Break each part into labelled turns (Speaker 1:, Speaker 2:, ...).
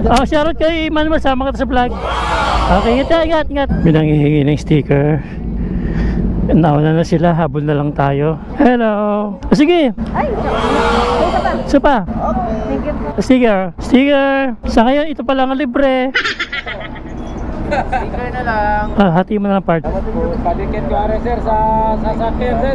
Speaker 1: Oh, shoutout kay Manuel, sama ka sa vlog. Okay, ingat. Binanghihingi ng sticker. Nauna na sila, habol na lang tayo. Hello. Sige.
Speaker 2: Ay,
Speaker 1: Isa pa.
Speaker 2: thank you po.
Speaker 1: Sticker. Sa ngayon, ito pa lang ang libre.
Speaker 3: Sticker na lang.
Speaker 1: Hati mo na lang part.
Speaker 3: Palikin ko are sir sa sasakyan sir.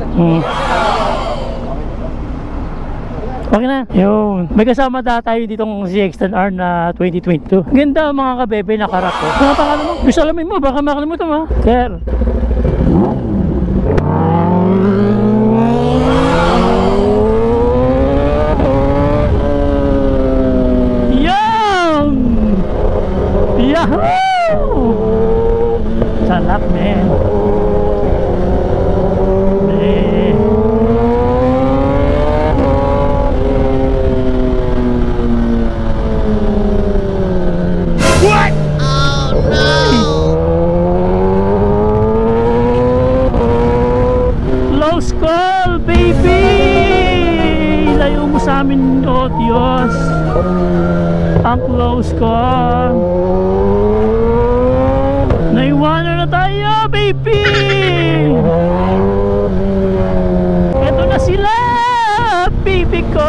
Speaker 1: Okay na. Yun. May kasama tayo ditong si X10R na 2022. Ganda mga kabebe, nakarap ko. Ano pangalan mo? Gusto alamin mo, baka makalimutan mo. Sir. Yum! Yahoo! Sarap, man. What? Oh no! Close call, baby! Layo mo sa amin, oh Diyos. Ang close call. Naiwanan na tayo, baby! Ito na sila, baby ko!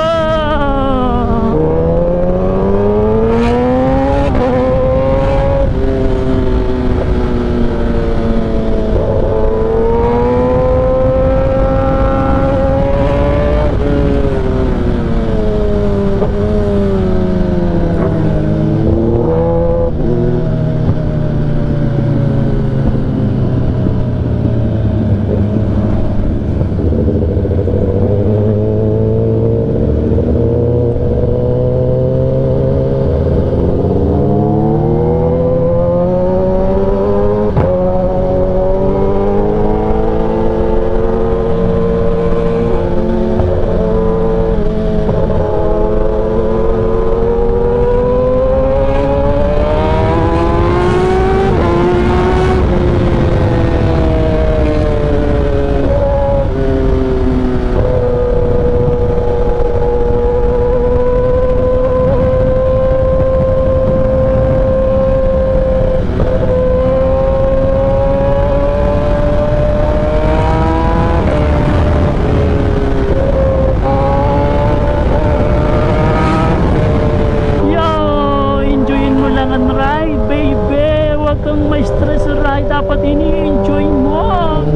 Speaker 1: Dapat ini-enjoy mo.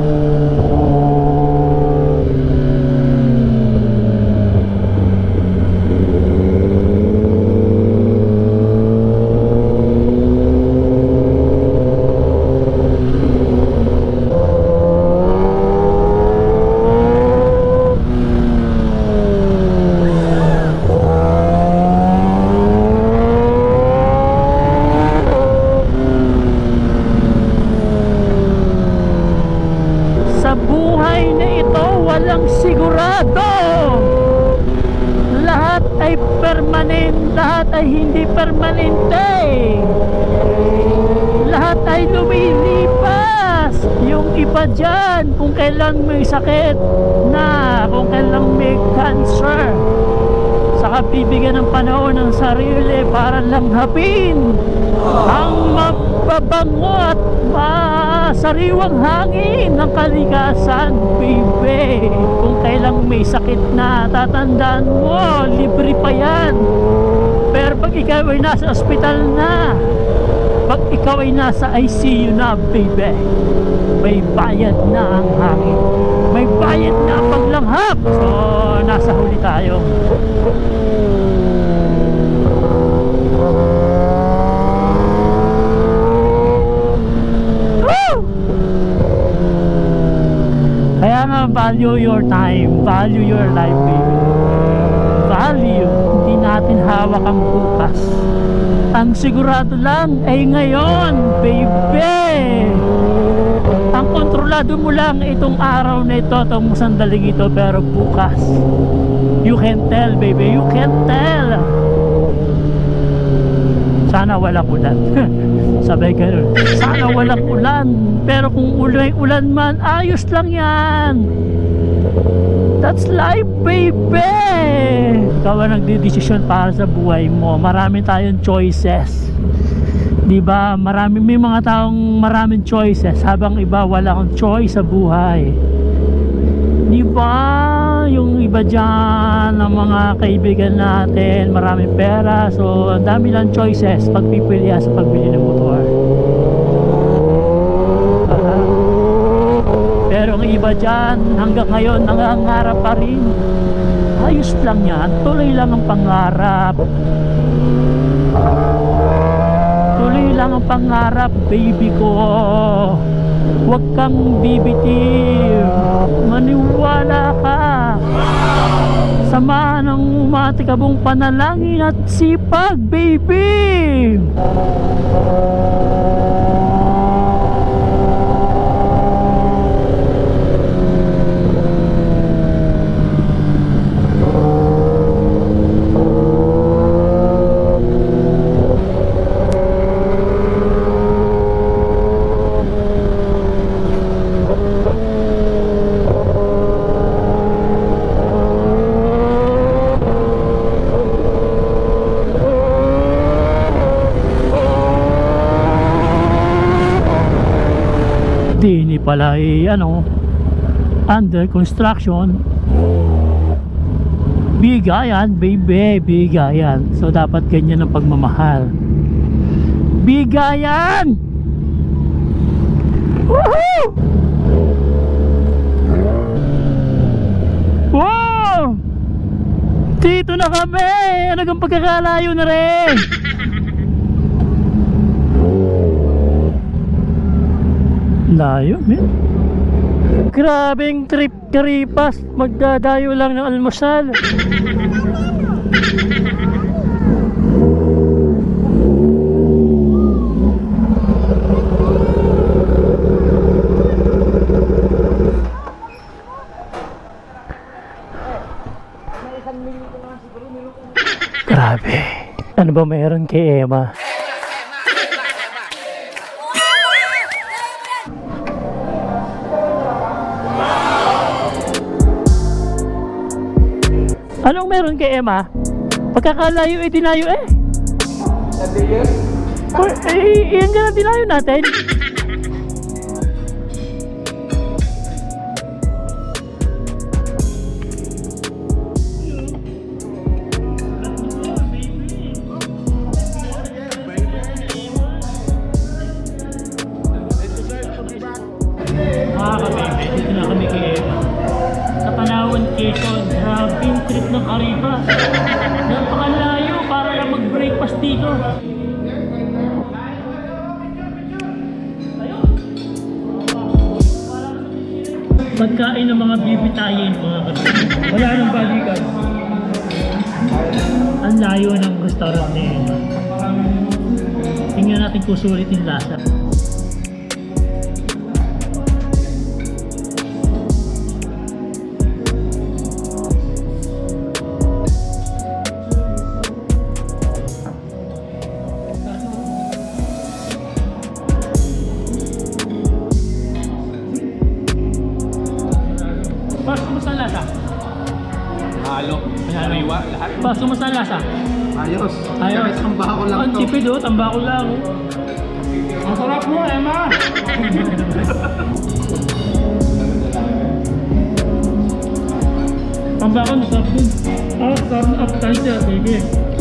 Speaker 1: Sa buhay na ito, walang sigurado. Lahat ay permanent, lahat ay hindi permanente. Lahat ay lumilipas. Yung iba dyan, kung kailan may sakit na, kung kailan may cancer, saka bibigyan ng panahon ng sarili para langhapin ang mababango at sariwang hangin ng kalikasan, baby. Kung kailang may sakit na, tatandaan mo, libre pa yan. Pero pag ikaw ay nasa ospital na, pag ikaw ay nasa ICU na, baby, may bayad na ang hangin, may bayad na ang paglanghap. So nasa huli tayo. Kaya nga, value your time, value your life, baby. Value, hindi natin hawak ang bukas. Ang sigurado lang ay ngayon, baby. Ang kontrolado mo lang itong araw na ito, itong sandaling ito, pero bukas, you can tell, baby, you can tell. Sana walang ulan. Sabay ganun, sana walang ulan. Pero kung ulan man, ayos lang yan. That's life, baby! Ikaw ang nagdidesisyon para sa buhay mo. Marami tayong choices. Diba? May mga taong maraming choices, habang iba wala akong choice sa buhay. Diba? Yung iba dyan, ang mga kaibigan natin, maraming pera, so ang dami lang choices pagpipilian sa pagbili ng motor. Pero ang iba dyan, hanggang ngayon nangangarap pa rin. Ayos lang yan, tuloy lang ang pangarap. Tuloy lang ang pangarap, baby ko. Huwag kang bibitin. Maniwala ka. Samahan ng umatikabong panalangin at sipag, baby. Hindi pala under construction. Bigayan, baby, bigayan. So dapat ganyan ang pagmamahal. Bigayan! Woohoo! Wow! Dito na kami! Ano kang pagkakalayo na rin? Layo, man. Grabing trip, Karipas. Magdadayo lang ng almusal. Grabe. Ano ba mayroon kay Emma? Anong meron kay Emma? Pagkakalayo dinayo eh. Iyan ka na dinayo natin. Dito na kami kay Emma. Sa Palawan, Quezon. Grabing trip ng Karipas. Napakalayo para lang mag-breakfast dito. Pagkain ng mga bibitayin, mga Karipas. Wala nang balikan. Ang layo ng restaurant na yun. Tingnan natin kung sulit yung lasa. Kumusta ang lasa?
Speaker 3: Halo. Sariwa, lahat.
Speaker 1: Kumusta ang lasa?
Speaker 3: Ayos.
Speaker 1: Ayos.
Speaker 3: Tambako lang
Speaker 1: Ang
Speaker 3: to.
Speaker 1: tipid tambako lang.
Speaker 3: Ang sarap mo, Emma!
Speaker 1: Tambako, masarap din. Sarap na appetizer, baby.